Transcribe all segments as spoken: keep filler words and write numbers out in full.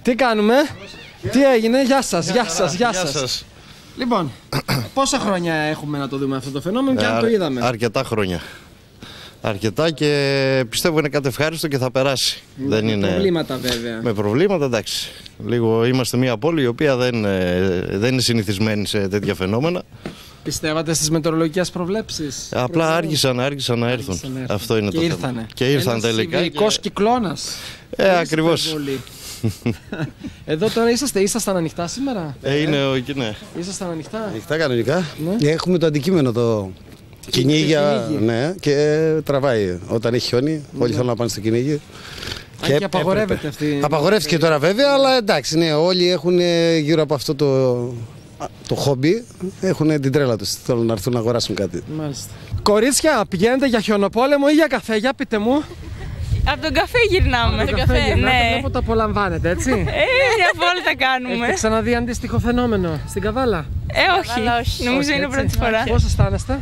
Τι κάνουμε, τι έγινε, γεια σας, γεια σας, γεια σας. Λοιπόν, πόσα χρόνια έχουμε να το δούμε αυτό το φαινόμενο και αν το είδαμε? Αρκετά χρόνια. Αρκετά και πιστεύω είναι κάτι ευχάριστο και θα περάσει. Με δεν είναι... προβλήματα βέβαια. Με προβλήματα, εντάξει. Λίγο είμαστε μια πόλη η οποία δεν, δεν είναι συνηθισμένη σε τέτοια φαινόμενα. Πιστεύατε στις μετεωρολογικές προβλέψεις? Απλά άργησαν, άργησαν να έρθουν. Άργησαν να έρθουν. Αυτό είναι και το ήρθανε. θέμα. Και ήρθαν Ένας τελικά. Ένας και... κυκλώνας. Ε, ακριβώς. Εδώ τώρα είσαστε, ήσασταν ανοιχτά σήμερα? Ε, είναι ο ναι. Ήσασταν ανοιχτά. Ανοιχτά κανονικά. Ναι. Έχουμε το αντικείμενο το κυνήγι, ναι, και τραβάει. Όταν έχει χιόνι, ναι. Όλοι θέλουν να πάνε στο κυνήγι. Και, και απαγορεύεται αυτή. Απαγορεύτηκε τώρα βέβαια, αλλά εντάξει, ναι, όλοι έχουν γύρω από αυτό το, το χόμπι, έχουν την τρέλα τους. Θέλουν να έρθουν να αγοράσουν κάτι. Μάλιστα. Κορίτσια, πηγαίνετε για χιονοπόλεμο ή για καφέ, για πείτε μου. Από τον καφέ γυρνάμε. Από τον καφέ, καφέ γυρνάτε, ναι. Βλέπω το απολαμβάνετε, έτσι. Ε, μια βόλτα κάνουμε. Έχετε ξαναδεί αντίστοιχο φαινόμενο στην Καβάλα? Ε, όχι. Καβάλα, όχι. Νομίζω όχι, είναι η πρώτη φορά. Πώς αισθάνεστε?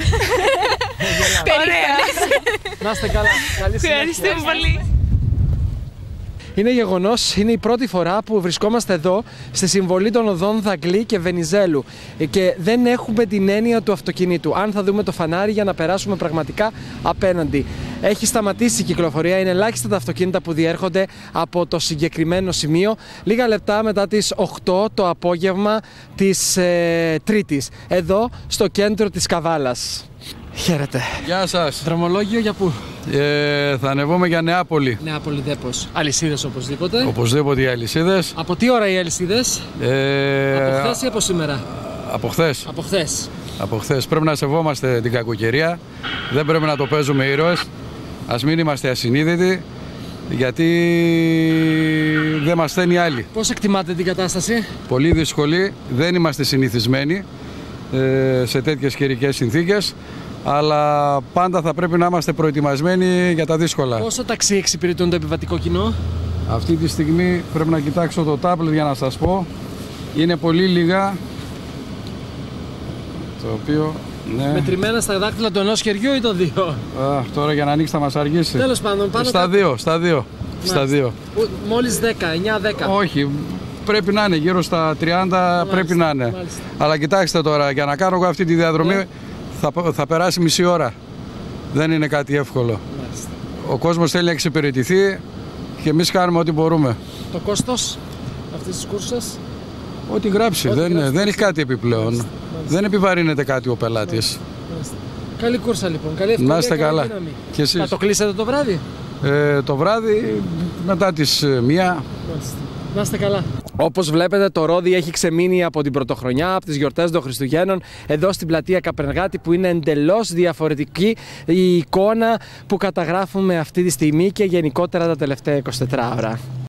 Ωραία. Να είστε καλά. Καλή συνέχεια. Ευχαριστούμε πολύ. Είναι γεγονός, είναι η πρώτη φορά που βρισκόμαστε εδώ στη συμβολή των οδών Δαγκλή και Βενιζέλου και δεν έχουμε την έννοια του αυτοκινήτου. Αν θα δούμε το φανάρι για να περάσουμε πραγματικά απέναντι. Έχει σταματήσει η κυκλοφορία, είναι ελάχιστα τα αυτοκίνητα που διέρχονται από το συγκεκριμένο σημείο λίγα λεπτά μετά τις οκτώ το απόγευμα της ε, Τρίτης, εδώ στο κέντρο της Καβάλας. Χαίρετε. Γεια σας. Δρομολόγιο για πού? Ε, θα ανεβούμε για Νεάπολη. Νεάπολη Δέπος. Αλυσίδες οπωσδήποτε. Οπωσδήποτε οι αλυσίδες. Από τι ώρα οι αλυσίδες? Ε, από χθες ή από σήμερα? Από χθες. Από χθες. Από χθες. Πρέπει να σεβόμαστε την κακοκαιρία. Δεν πρέπει να το παίζουμε ήρωες. Ας μην είμαστε ασυνείδητοι. Γιατί δεν μας στέλνει άλλοι. Πώς εκτιμάτε την κατάσταση? Πολύ δύσκολη. Δεν είμαστε συνηθισμένοι ε, σε τέτοιες καιρικές συνθήκες. Αλλά πάντα θα πρέπει να είμαστε προετοιμασμένοι για τα δύσκολα. Πόσο ταξί εξυπηρετούν το επιβατικό κοινό? Αυτή τη στιγμή πρέπει να κοιτάξω το τάμπλετ για να σας πω. Είναι πολύ λίγα. Το οποίο, ναι. Μετρημένα στα δάχτυλα του ενός χεριού ή των δύο? Α, τώρα για να ανοίξει θα μας αργήσει. Τέλος πάντων, πάνω στα, κάτω. δύο, στα δύο, στα δύο. Μόλις δέκα, εννιά δέκα. Όχι, πρέπει να είναι γύρω στα τριάντα. Μάλιστα, πρέπει να είναι. Μάλιστα. Αλλά κοιτάξτε τώρα, για να κάνω εγώ αυτή τη διαδρομή, ναι. θα, θα περάσει μισή ώρα. Δεν είναι κάτι εύκολο. Μάλιστα. Ο κόσμος θέλει να εξυπηρετηθεί και εμείς κάνουμε ό,τι μπορούμε. Το κόστος αυτής της κούρσας? Ό,τι γράψει, Ό,τι δεν, γράψει, δεν έχει κάτι επιπλέον. Μάλιστα. Μάλιστα. Δεν επιβαρύνεται κάτι ο πελάτης. Μάλιστα. Καλή κούρσα λοιπόν, καλή ευκαιρία. Να είστε καλά. Και εσείς. Θα το κλείσετε το βράδυ? Ε, το βράδυ μετά τις μία. Μάλιστα. Να είστε καλά. Όπως βλέπετε, το ρόδι έχει ξεμείνει από την πρωτοχρονιά, από τις γιορτές των Χριστουγέννων, εδώ στην πλατεία Καπεργάτη, που είναι εντελώς διαφορετική η εικόνα που καταγράφουμε αυτή τη στιγμή και γενικότερα τα τελευταία είκοσι τέσσερις ώρα.